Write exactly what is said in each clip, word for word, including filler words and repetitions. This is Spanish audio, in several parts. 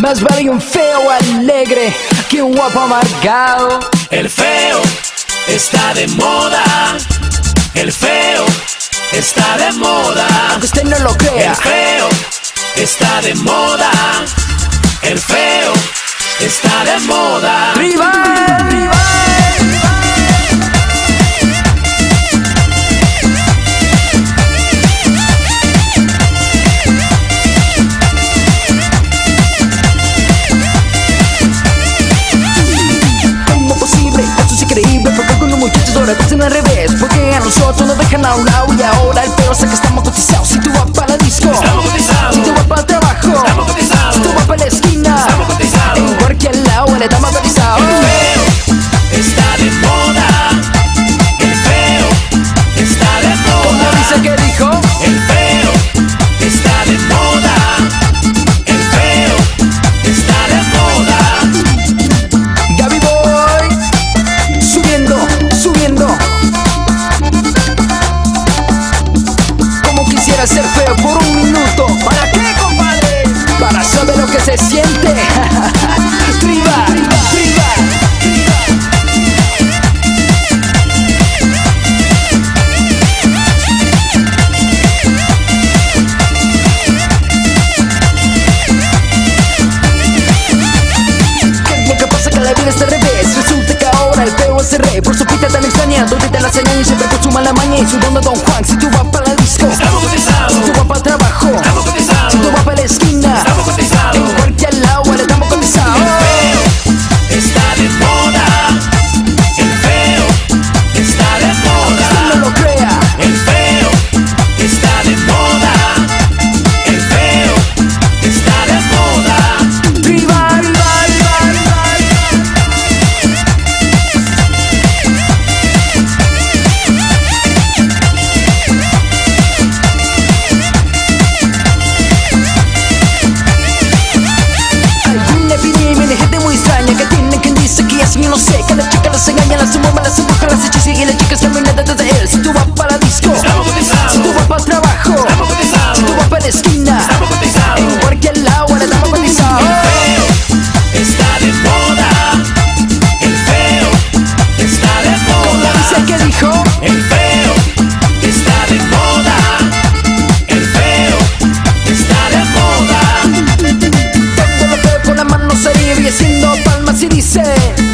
Más vale un feo alegre que un guapo amargado. El feo está de moda. El feo está de moda. Aunque usted no lo crea. El feo está de moda. El feo está de moda. Rival, rival. Muchachos ahora dicen al revés, porque a nosotros nos dejan a un lado y ahora el peor sé que estamos cotizados. Si tú vas para la disco, estamos cotizados. Si tú vas para el trabajo, estamos cotizados. Si tú vas para la esquina, estamos cotizados. En cualquier lado le estamos cotizados. El feo está de moda. El feo está de moda. ¿Cómo dice que dijo? El feo está de moda. El feo está de moda. Gaby Boy subiendo, subiendo. Como quisiera ser feo por un minuto. ¿Para qué, compadre? Para saber lo que se siente. Tribal, tribal. ¿Qué es lo que pasa? Que la vida está al revés. Resulta que ahora el feo es el rey. Por su pita tan extraña, donde te la enseñan y siempre con su mala maña y su don de Don Juan. Si tú vas para la disco, estamos cotizados. Si tú vas para el trabajo, estamos cotizados. Si tú vas para la esquina, estamos cotizados. En cualquier lado le estamos cotizados. El feo está de moda. El feo está de moda. Usted no lo crea. El feo está de moda. El feo está de moda. Rival, rival, rival, rival. Hay una epidemia de gente muy extraña que tiene quien dice que así no sé. Que las chicas las engañan, las mueven, las empujan, las hechizan y las chicas terminan detrás de él. Si tú vas para la disco, estamos cotizados. Si tú vas para el trabajo, estamos cotizados. Si tú vas para la esquina, estamos cotizados. En cualquier lado le estamos cotizados. El feo está de moda. El feo está de moda. ¿Dice que dijo? El feo está de moda. El feo está de moda. Todo lo feo con las manos arriba y haciendo palmas y dice: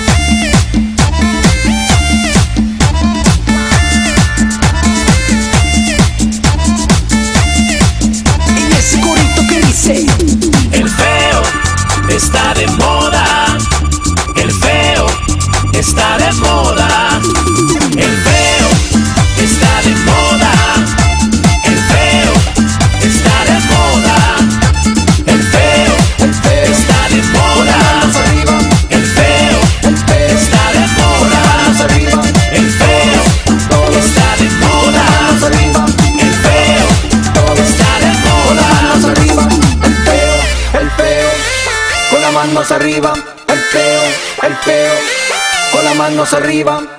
y ese corito que dice: El feo está de moda. El feo está de moda. El feo está de moda. El feo está de moda. El feo, el feo está de moda. El feo, el feo está de moda. El feo está de moda. El feo está de moda. el feo, el feo, con las manos arriba. El feo, el feo, con las manos arriba.